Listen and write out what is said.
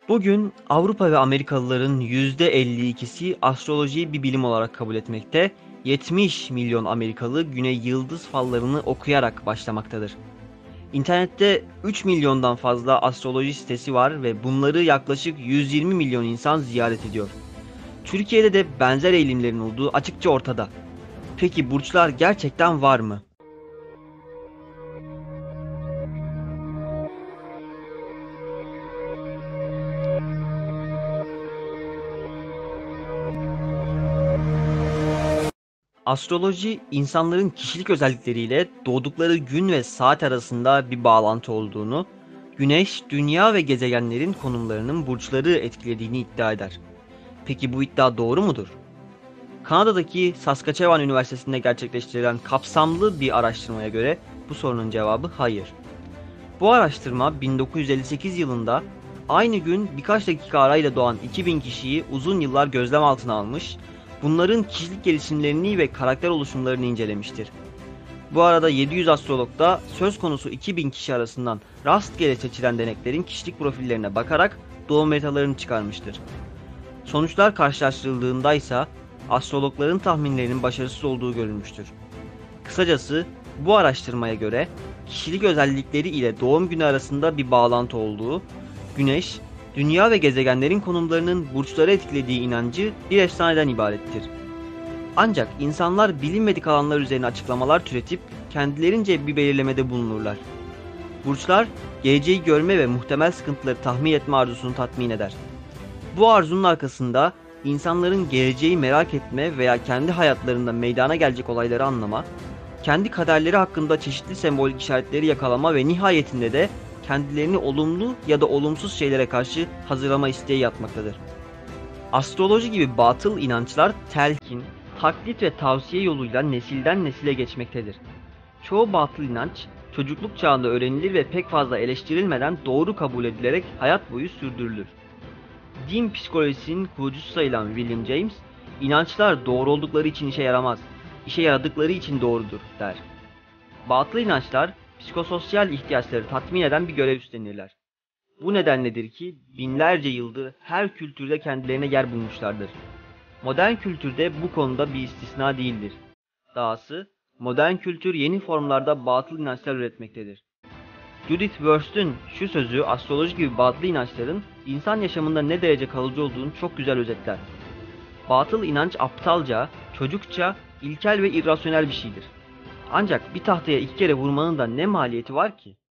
Bugün Avrupa ve Amerikalıların %52'si astrolojiyi bir bilim olarak kabul etmekte, 70 milyon Amerikalı güne yıldız fallarını okuyarak başlamaktadır. İnternette 3 milyondan fazla astroloji sitesi var ve bunları yaklaşık 120 milyon insan ziyaret ediyor. Türkiye'de de benzer eğilimlerin olduğu açıkça ortada. Peki burçlar gerçekten var mı? Astroloji, insanların kişilik özellikleriyle doğdukları gün ve saat arasında bir bağlantı olduğunu, Güneş, Dünya ve gezegenlerin konumlarının burçları etkilediğini iddia eder. Peki bu iddia doğru mudur? Kanada'daki Saskatchewan Üniversitesi'nde gerçekleştirilen kapsamlı bir araştırmaya göre bu sorunun cevabı hayır. Bu araştırma 1958 yılında aynı gün birkaç dakika arayla doğan 2000 kişiyi uzun yıllar gözlem altına almış, bunların kişilik gelişimlerini ve karakter oluşumlarını incelemiştir. Bu arada 700 astrolog da söz konusu 2000 kişi arasından rastgele seçilen deneklerin kişilik profillerine bakarak doğum haritalarını çıkarmıştır. Sonuçlar karşılaştırıldığında ise astrologların tahminlerinin başarısız olduğu görülmüştür. Kısacası bu araştırmaya göre kişilik özellikleri ile doğum günü arasında bir bağlantı olduğu, Güneş, Dünya ve gezegenlerin konumlarının burçları etkilediği inancı bir efsaneden ibarettir. Ancak insanlar bilinmedik alanlar üzerine açıklamalar türetip kendilerince bir belirlemede bulunurlar. Burçlar, geleceği görme ve muhtemel sıkıntıları tahmin etme arzusunu tatmin eder. Bu arzunun arkasında insanların geleceği merak etme veya kendi hayatlarında meydana gelecek olayları anlama, kendi kaderleri hakkında çeşitli sembolik işaretleri yakalama ve nihayetinde de kendilerini olumlu ya da olumsuz şeylere karşı hazırlama isteği yatmaktadır. Astroloji gibi batıl inançlar telkin, taklit ve tavsiye yoluyla nesilden nesile geçmektedir. Çoğu batıl inanç çocukluk çağında öğrenilir ve pek fazla eleştirilmeden doğru kabul edilerek hayat boyu sürdürülür. Din psikolojisinin kurucusu sayılan William James, inançlar doğru oldukları için işe yaramaz, işe yaradıkları için doğrudur der. Batıl inançlar psikososyal ihtiyaçları tatmin eden bir görev üstlenirler. Bu nedenledir ki binlerce yıldır her kültürde kendilerine yer bulmuşlardır. Modern kültürde bu konuda bir istisna değildir. Dahası modern kültür yeni formlarda batıl inançlar üretmektedir. Judith Worst'ün şu sözü astroloji gibi batıl inançların insan yaşamında ne derece kalıcı olduğunu çok güzel özetler. Batıl inanç aptalca, çocukça, ilkel ve irrasyonel bir şeydir. Ancak bir tahtaya iki kere vurmanın da ne maliyeti var ki?